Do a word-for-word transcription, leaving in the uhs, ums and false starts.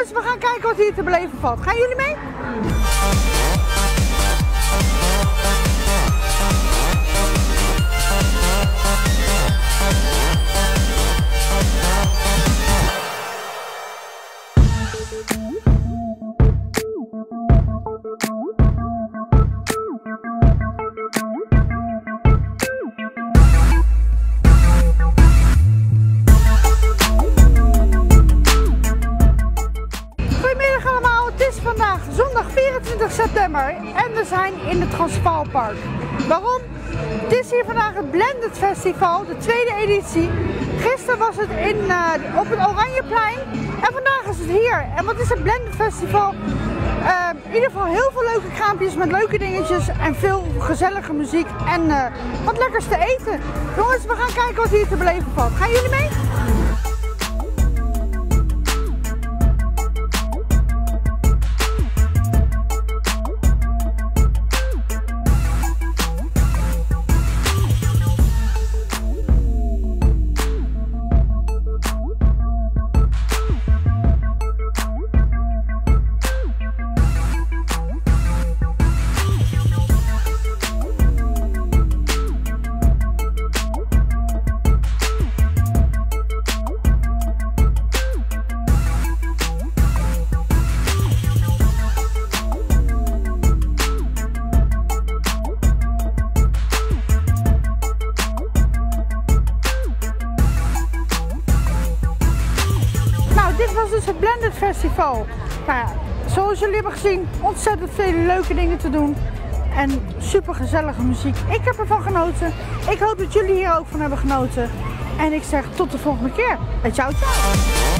Jongens, we gaan kijken wat hier te beleven valt. Gaan jullie mee? Vandaag zondag vierentwintig september en we zijn in het Transvaalpark. Waarom? Het is hier vandaag het Blended Festival, de tweede editie. Gisteren was het in, uh, op het Oranjeplein en vandaag is het hier. En wat is het Blended Festival? Uh, in ieder geval heel veel leuke kraampjes met leuke dingetjes en veel gezellige muziek en uh, wat lekkers te eten. Jongens, we gaan kijken wat hier te beleven valt. Gaan jullie mee? Dit was dus het Blended Festival. Nou ja, zoals jullie hebben gezien, ontzettend veel leuke dingen te doen. En super gezellige muziek. Ik heb ervan genoten. Ik hoop dat jullie hier ook van hebben genoten. En ik zeg tot de volgende keer. Ciao, ciao.